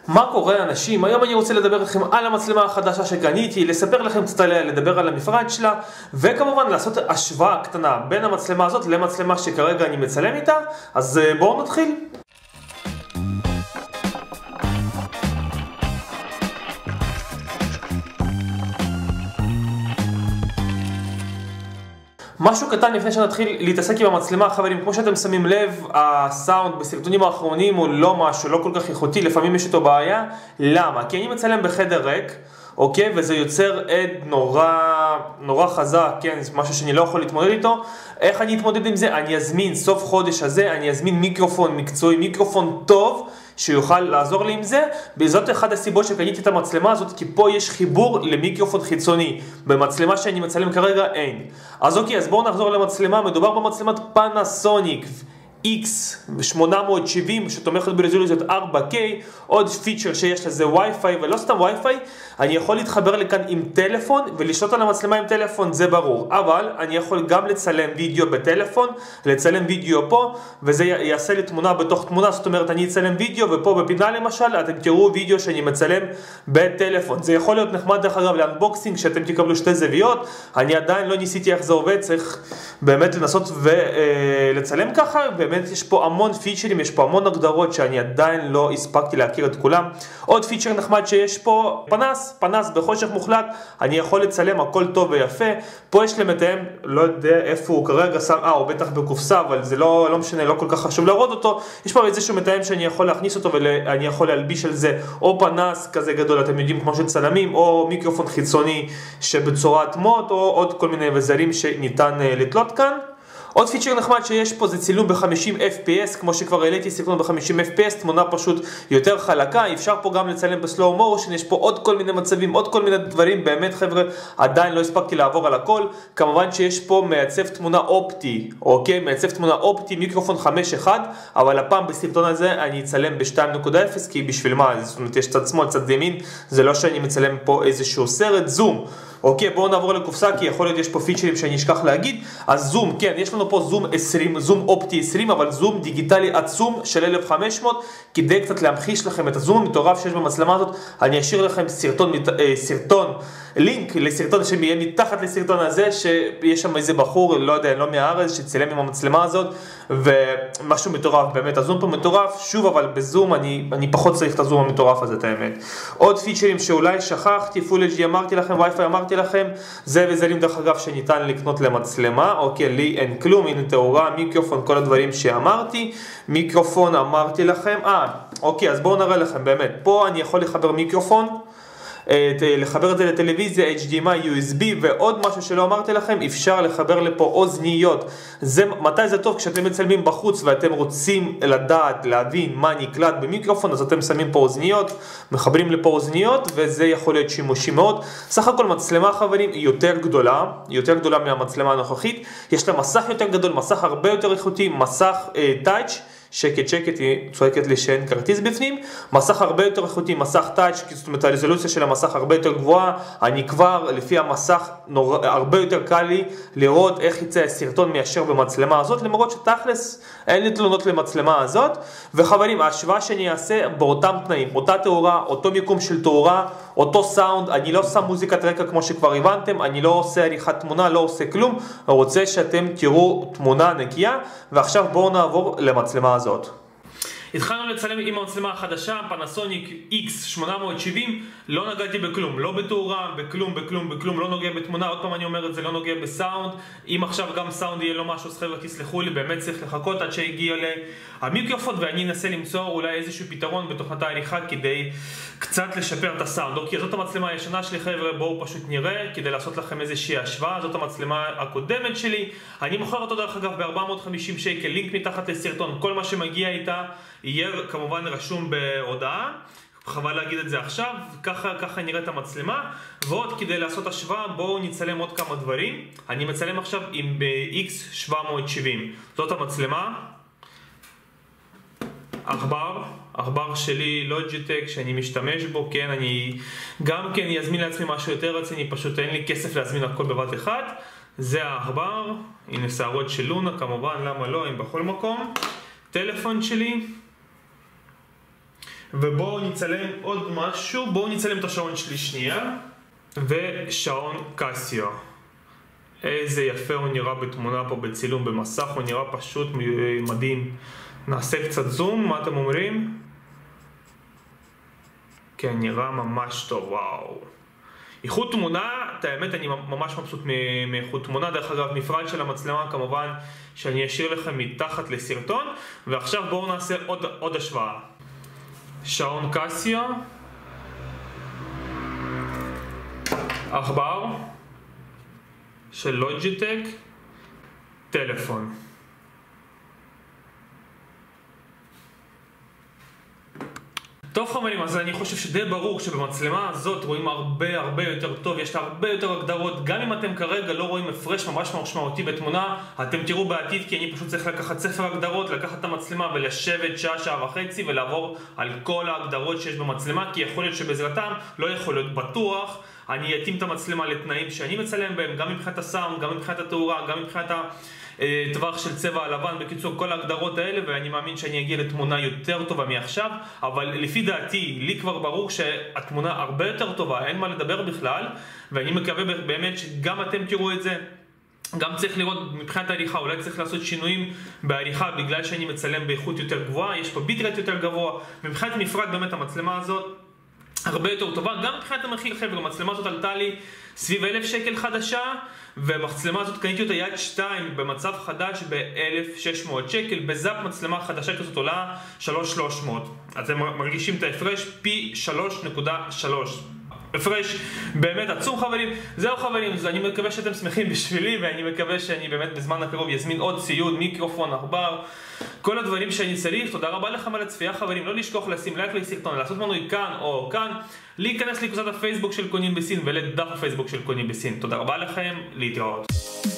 מה קורה אנשים? היום אני רוצה לדבר לכם על המצלמה החדשה שקניתי, לספר לכם קצת עליה, לדבר על המפרט שלה, וכמובן לעשות השוואה קטנה בין המצלמה הזאת למצלמה שכרגע אני מצלם איתה. אז בואו נתחיל. משהו קטן לפני שנתחיל להתעסק עם המצלמה, חברים, כמו שאתם שמים לב, הסאונד בסרטונים האחרונים הוא לא משהו, לא כל כך איכותי, לפעמים יש איתו בעיה. למה? כי אני מצלם בחדר ריק, אוקיי? וזה יוצר עד נורא חזק, כן? זה משהו שאני לא יכול להתמודד איתו. איך אני אתמודד עם זה? אני אזמין סוף חודש הזה, אני אזמין מיקרופון מקצועי, מיקרופון טוב, שיוכל לעזור לי עם זה. וזאת אחת הסיבות שקניתי את המצלמה הזאת, כי פה יש חיבור למיקרופון חיצוני. במצלמה שאני מצלם כרגע אין. אז אוקיי, אז בואו נחזור למצלמה. מדובר במצלמת פנסוניק X870 שתומכת ברזולוציות 4K. עוד פיצ'ר שיש לזה וי-פיי, ולא סתם וי-פיי, אני יכול להתחבר לכאן עם טלפון ולשלוט על המצלמה עם טלפון, זה ברור, אבל אני יכול גם לצלם וידאו בטלפון, לצלם וידאו פה, וזה יעשה לי תמונה בתוך תמונה. זאת אומרת, אני אצלם וידאו, ופה בפינה למשל אתם תראו וידאו שאני מצלם בטלפון. זה יכול להיות נחמד דרך אגב לאנבוקסינג, שאתם תקבלו שתי זוויות. אני עדיין לא ניסיתי איך זה עובד, צריך באמת לנסות ולצלם ככה. באמת יש פה המון פיצ'רים, יש פה המון הגדרות שאני עדיין לא הספקתי להכיר את כולם. עוד פיצ'ר נחמד שיש פה, פנס בחושך מוחלט, אני יכול לצלם, הכל טוב ויפה. פה יש למתאם, לא יודע איפה הוא כרגע שם, הוא בטח בקופסה, אבל זה לא משנה, לא כל כך חשוב להראות אותו. יש פה איזשהו מתאם שאני יכול להכניס אותו, ואני יכול להלביש על זה או פנס כזה גדול, אתם יודעים, כמו של צלמים, או מיקרופון חיצוני שבצורת מוט, או עוד כל מיני אביזרים שניתן לתלות כאן. עוד פיצ'ר נחמד שיש פה זה צילום ב-50 FPS, כמו שכבר העליתי סרטון ב-50 FPS, תמונה פשוט יותר חלקה. אפשר פה גם לצלם בסלואו מושן, יש פה עוד כל מיני מצבים, עוד כל מיני דברים. באמת חבר'ה, עדיין לא הספקתי לעבור על הכל. כמובן שיש פה מעצב תמונה אופטי, אוקיי? מעצב תמונה אופטי, מיקרופון 5.1, אבל הפעם בסרטון הזה אני אצלם ב-2.0, כי בשביל מה? זאת אומרת, יש צד שמאל, צד ימין, זה לא שאני מצלם פה איזשהו סרט. זום. אוקיי, בואו נעבור לקופסה, כי יכול להיות יש פה פיצ'רים שאני אשכח להגיד. אז זום, כן, יש לנו פה זום 20, זום אופטי 20, אבל זום דיגיטלי עצום של 1500, כדי קצת להמחיש לכם את הזום המטורף שיש במצלמה הזאת. אני אשאיר לכם לינק לסרטון שיהיה מתחת לסרטון הזה, שיש שם איזה בחור, לא יודע, לא מהארץ, שצילם עם המצלמה הזאת, ומשהו מטורף, באמת, הזום פה מטורף. שוב, אבל בזום אני פחות צריך את הזום המטורף הזה, את האמת. עוד פיצ'רים שאולי שכחתי, פול HD אמרתי לכם, וי-פיי אמרתי לכם, זה וזלים דרך אגב שניתן לקנות למצלמה. אוקיי, לי אין כלום, הנה תאורה, מיקרופון, כל הדברים שאמרתי. מיקרופון אמרתי לכם, אוקיי, אז בואו נראה לכם, באמת, פה אני יכול לחבר מיקרופון, לחבר את זה לטלוויזיה, HDMI, USB, ועוד משהו שלא אמרתי לכם, אפשר לחבר לפה אוזניות. מתי זה טוב? כשאתם מצלמים בחוץ ואתם רוצים לדעת, להבין מה נקלט במיקרופון, אז אתם שמים פה אוזניות, מחברים לפה אוזניות, וזה יכול להיות שימושי מאוד. סך הכל מצלמה, חברים, היא יותר גדולה מהמצלמה הנוכחית. יש לה מסך יותר גדול, מסך הרבה יותר איכותי, מסך טאץ', שקט, היא צועקת לי שאין כרטיס בפנים. מסך הרבה יותר איכותי, מסך טאץ', זאת אומרת הרזולוציה של המסך הרבה יותר גבוהה. אני כבר לפי המסך הרבה יותר קל לי לראות איך יצא הסרטון מאשר במצלמה הזאת, למרות שתכלס אין לי תלונות למצלמה הזאת. וחברים, ההשוואה שאני אעשה באותם תנאים, אותה תאורה, אותו מיקום של תאורה, אותו סאונד, אני לא שם מוזיקת רקע כמו שכבר הבנתם, אני לא עושה עריכת תמונה, לא עושה כלום, אני רוצה שאתם תראו תמונה נקייה. ועכשיו בואו נעבור למצלמה הזאת. התחלנו לצלם עם המצלמה החדשה, פנסוניק X870, לא נגעתי בכלום, לא בתאורה, בכלום, לא נוגע בתמונה. עוד פעם אני אומר את זה, לא נוגע בסאונד. אם עכשיו גם סאונד יהיה לו משהו, חבר'ה, תסלחו לי, באמת צריך לחכות עד שיגיע המיקרופון, ואני אנסה למצוא אולי איזשהו פתרון בתוכנת העריכה כדי קצת לשפר את הסאונד. אוקיי, זאת המצלמה הישנה שלי, חבר'ה, בואו פשוט נראה כדי לעשות לכם איזושהי השוואה. זאת המצלמה הקודמת שלי, אני מוכר אותו דרך אגב ב-450 שקל, לינק מתחת לסרטון. כל מה שמגיע איתה יהיה כמובן רשום בהודעה, חבל להגיד את זה עכשיו. ככה נראית המצלמה. ועוד כדי לעשות השוואה, בואו נצלם עוד כמה דברים. אני מצלם עכשיו עם X770, זאת המצלמה, עכבר שלי לוג'יטק שאני משתמש בו. כן, אני גם כן אזמין לעצמי משהו יותר רציני, פשוט אין לי כסף להזמין הכל בבת אחת. זה העכבר, הנה שערות של לונה כמובן, למה לא, הם בכל מקום. טלפון שלי, ובואו נצלם עוד משהו, בואו נצלם את השעון שלי שנייה. ושעון קסיו. איזה יפה הוא נראה בתמונה פה בצילום במסך, הוא נראה פשוט מדהים. נעשה קצת זום, מה אתם אומרים? כן, נראה ממש טוב, וואו. איכות תמונה, את האמת אני ממש מבסוט מאיכות תמונה. דרך אגב, מפרט של המצלמה כמובן שאני אשאיר לכם מתחת לסרטון. ועכשיו בואו נעשה עוד השוואה. שעון קסיו, עכבר של לוג'יטק, טלפון. טוב חברים, אז אני חושב שדי ברור שבמצלמה הזאת רואים הרבה יותר טוב, יש לה הרבה יותר הגדרות. גם אם אתם כרגע לא רואים הפרש ממש משמעותי בתמונה, אתם תראו בעתיד, כי אני פשוט צריך לקחת ספר הגדרות, לקחת את המצלמה ולשבת שעה וחצי ולעבור על כל ההגדרות שיש במצלמה, כי יכול להיות שבעזרתם, לא יכול להיות בטוח, אני אתאים את המצלמה לתנאים שאני מצלם בהם, גם מבחינת הסאונד, גם מבחינת התאורה, גם מבחינת טווח של צבע הלבן, בקיצור כל ההגדרות האלה, ואני מאמין שאני אגיע לתמונה יותר טובה מעכשיו. אבל לפי דעתי, לי כבר ברור שהתמונה הרבה יותר טובה, אין מה לדבר בכלל, ואני מקווה באמת שגם אתם תראו את זה. גם צריך לראות מבחינת העריכה, אולי צריך לעשות שינויים בעריכה בגלל שאני מצלם באיכות יותר גבוהה, יש פה ביטרייט יותר גבוה. מבחינת מפרט באמת המצלמה הזאת הרבה יותר טובה, גם מבחינת המחיר חבר'ה, המצלמה הזאת עלתה לי סביב 1,000 שקל חדשה, והמצלמה הזאת קניתי אותה יד 2 במצב חדש ב-1,600 שקל, בזאפ מצלמה חדשה כזאת עולה 3,300, אתם מרגישים את ההפרש פי 3.3, הפרש באמת עצום חברים. זהו חברים, אני מקווה שאתם שמחים בשבילי, ואני מקווה שאני באמת בזמן הקרוב יזמין עוד ציוד, מיקרופון, עכבר, כל הדברים שאני צריך. תודה רבה לכם על הצפייה חברים, לא לשכוח לשים לייק לסרטון, לעשות מנוי כאן או כאן, להיכנס לקבוצת הפייסבוק של קונים בסין ולדף הפייסבוק של קונים בסין. תודה רבה לכם, להתראות.